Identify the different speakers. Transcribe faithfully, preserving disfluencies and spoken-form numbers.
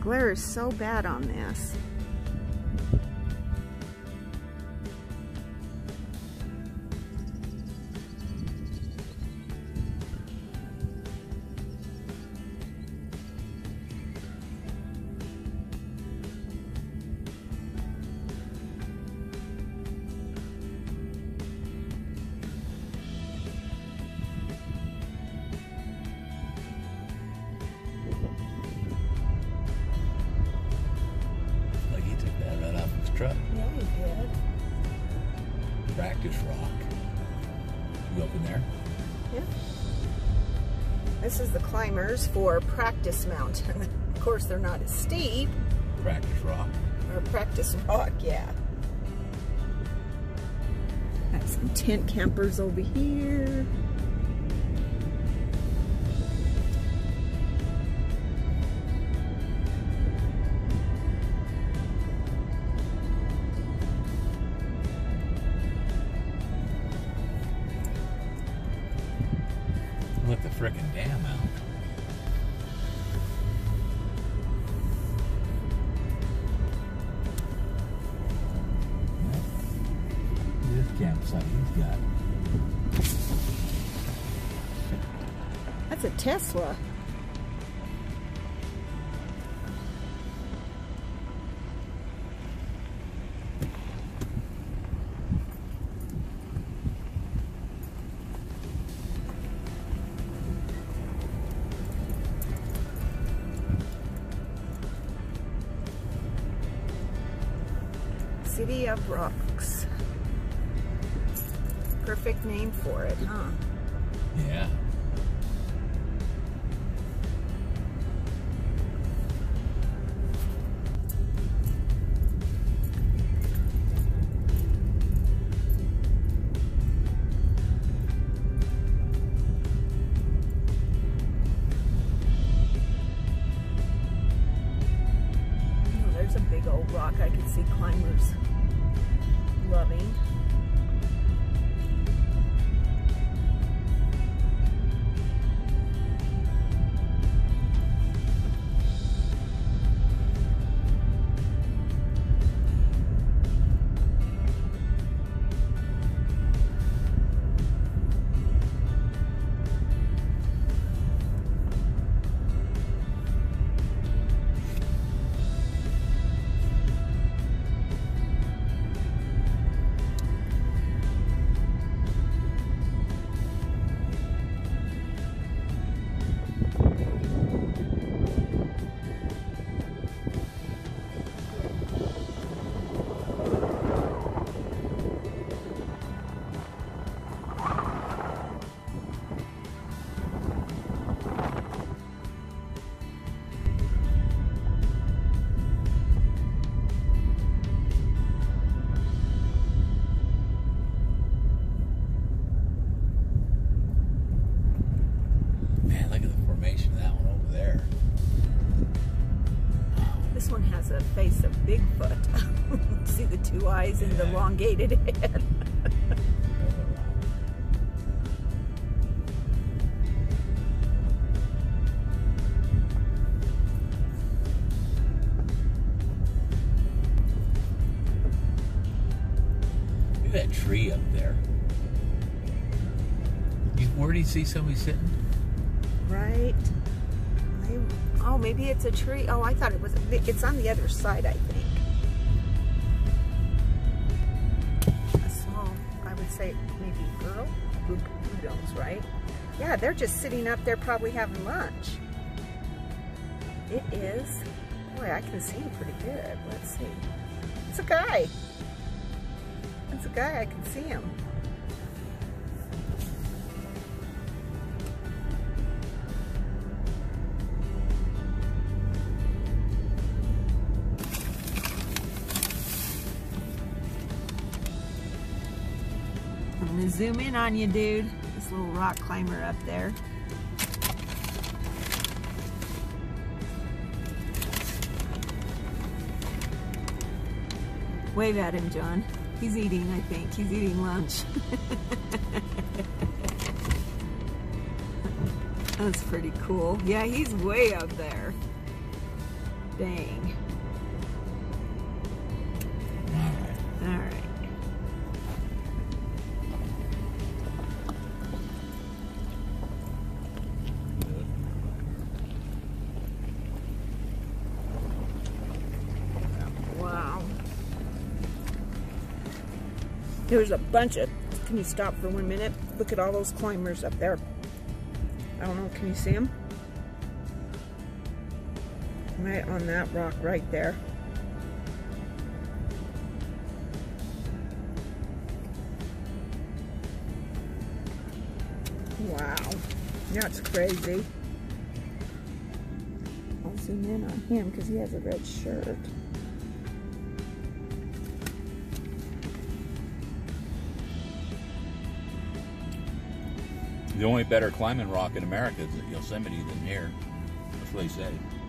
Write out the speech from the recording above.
Speaker 1: glare is so bad on this.
Speaker 2: Truck.
Speaker 1: Yeah, he did.
Speaker 2: Practice rock. You go up in there?
Speaker 1: Yeah. This is the climbers for practice mountain. Of course, they're not as steep.
Speaker 2: Practice rock.
Speaker 1: Or practice rock, yeah. Got some tent campers over here.
Speaker 2: Let the frickin' dam out. This campsite he's got.
Speaker 1: That's a Tesla. City of Rocks. Perfect name for it, huh?
Speaker 2: Yeah.
Speaker 1: Oh, there's a big old rock I could see climbers loving. A face of Bigfoot. See the two eyes and the elongated head.
Speaker 2: Look at that tree up there. You, where do you see somebody sitting?
Speaker 1: Right. I, oh, maybe it's a tree. Oh, I thought it was. A, it's on the other side, I think. A small, I would say, maybe girl. Who, who knows, right? Yeah, they're just sitting up there, probably having lunch. It is. Boy, I can see him pretty good. Let's see. It's a guy. It's a guy. I can see him. I'm gonna zoom in on you, dude. This little rock climber up there. Wave at him, John. He's eating, I think. He's eating lunch. That's pretty cool. Yeah, he's way up there. Dang.
Speaker 2: All right.
Speaker 1: All right. Wow. There's a bunch of, can you stop for one minute? Look at all those climbers up there. I don't know, can you see them? Right on that rock right there. Wow, that's crazy. I'll zoom in on him because he has a red shirt.
Speaker 2: The only better climbing rock in America is at Yosemite than here. That's what they say.